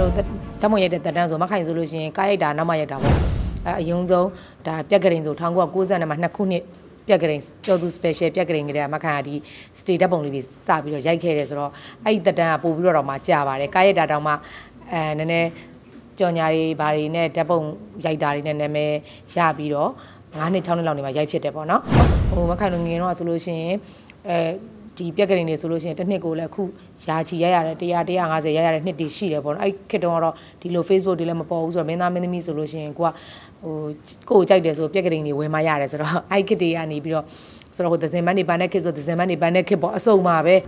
လိုဓာတ်မွန်ရိုက်တဲ့တက်တန်းဆိုမခိုင်ဆိုလို့ရှိရင်ကားရိုက်တာနောက်မှရိုက်တာပေါ့အယုံဆုံးဒါပြက်ကရင်ဆို1990မှာ2ခုနှစ်ပြက်ကရင်ကျော်သူ special ပြက်ကရင်ကလေးမခိုင်ကဒီ stay ဓာတ်ပုံလေးတွေစပြီးတော့ရိုက်ခဲ့တယ်ဆိုတော့အဲ့ဒီတက်တန်းကပို့ပြီးတော့မှကြာပါတယ်ကားရိုက်တာတောင်မှနည်းနည်းကြော်ညာတွေဘာတွေနဲ့ဓာတ်ပုံရိုက်တာတွေနဲ့နာမည်ရပြီးတော့9နှစ်6နှစ်လောက်နေမှာရိုက်ဖြစ်တယ်ပေါ့နော်ဟိုမခိုင်လိုငယ်တော့ဆိုလို့ရှိရင်ဒီပြက်ကလေးတွေဆိုလို့ရှိရင်တစ်နှစ်ကိုလည်းအခုယာချီရရတယ်100 150ရရတဲ့နှစ်တည်ရှိတယ်ပေါ့နော်အဲ့ခေတ်တုန်းကတော့ဒီလို Facebook တွေလည်းမပေါ်ဘူးဆိုတော့မင်းသားမင်းသမီးဆိုလို့ရှိရင်ကိုကဟိုကိုကြိုက်တယ်ဆိုပြက်ကလေးတွေဝင်မရတယ်ဆိုတော့အဲ့ခေတ်တွေကနေပြီးတော့ဆိုတော့ဟိုဒဇင်မန်းနေပန်းတဲ့ခေတ်ဆိုဒဇင်မန်းနေပန်းတဲ့ခေတ်ပေါ့အစုံပါပဲ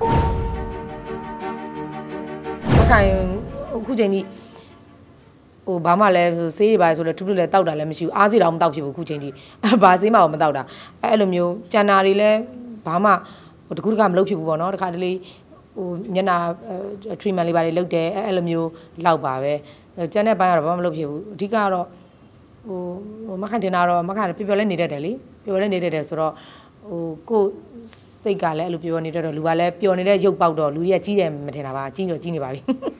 မခိုင်အခုချိန်ကြီးဟိုဘာမှလည်းဆေးတွေပါဆိုလဲထူးထူးလည်းတောက်တာလည်းမရှိဘူးအားစီတော့မတောက်ဖြစ်ဘူးအခုချိန်ကြီးဘာဆေးမှမတောက်တာအဲ့လိုမျိုးကျန်တာတွေလည်းဘာမှဟိုတကူတကမလုပ်ဖြစ်ဘူးပေါ့နော်တခါတလေဟိုညနာ treatment လေးပါတွေလုပ်တယ်အဲ့လိုမျိုးလောက်ပါပဲကျန်တဲ့ဘိုင်းကတော့ဘာမှမလုပ်ဖြစ်ဘူးအဓိကတော့ဟိုမခိုင်တင်တာတော့မခိုင်ပျော်လဲနေတတ်တယ်လေပျော်လဲနေတတ်တယ်ဆိုတော့ဟိုကိုစိတ်ကလည်းအဲ့လိုပျော်နေတတ်တော့လူကလည်းပျော်နေတဲ့ရုပ်ပေါက်တော့လူတွေကကြီးတယ်မထင်တာပါကြီးတော့ကြီးနေပါပြီ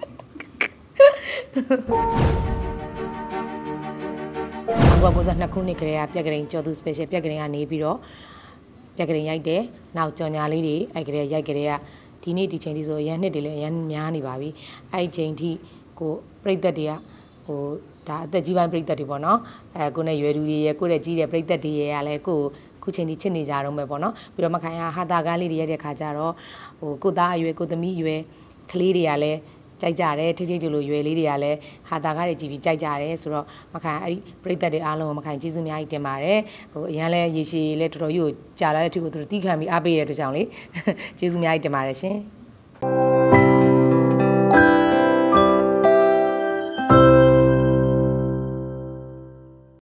1992ခုနှစ်ကလေးကပြက်ကလေးကျော်သူ special ပြက်ကလေးကနေပြီးတော့ပြက်ကလေးရိုက်တယ်နောက်ကြော်ညာလေးတွေအဲ့ကလေးရိုက်ကလေးကဒီနေ့ဒီချိန်ထိဆိုရန်နှစ်တွေလည်းရန်များနေပါပြီအဲ့ချိန်ထိကိုပြိသက်တွေကဟိုဒါအသက်ကြီးပိုင်းပြိသက်တွေပေါ့နော်ကိုနဲ့ရွယ်သူတွေရဲ့ကိုတဲ့ကြီးတဲ့ပြိသက်တွေရဲ့ကလည်းကိုခုချိန်ထိချစ်နေကြတော့မယ်ပေါ့နော်ပြီးတော့မခိုင်ဟာတာကားလေးတွေရိုက်တဲ့ခါကျတော့ဟိုကိုသားအရွယ်ကိုသမီးအရွယ်ကလေးတွေကလည်းကြိုက်ကြတယ်ထိထိတို့လိုရွယ်လေးတွေကလည်းဟာတာကားတွေကြည့်ပြီးကြိုက်ကြတယ်ဆိုတော့မခိုင်အဲ့ဒီပြိသက်တွေအားလုံးကိုမခိုင်ကျေးဇူးအများကြီးတင်ပါတယ်ဟိုအရန်လဲရေရှည်လဲတော်တော်ကြီးကိုကြာလာတဲ့အထိကိုသူတို့တီးခံပြီးအားပေးတဲ့အတွက်ကြောင့်လေကျေးဇူးအများကြီးတင်ပါတယ်ရှင်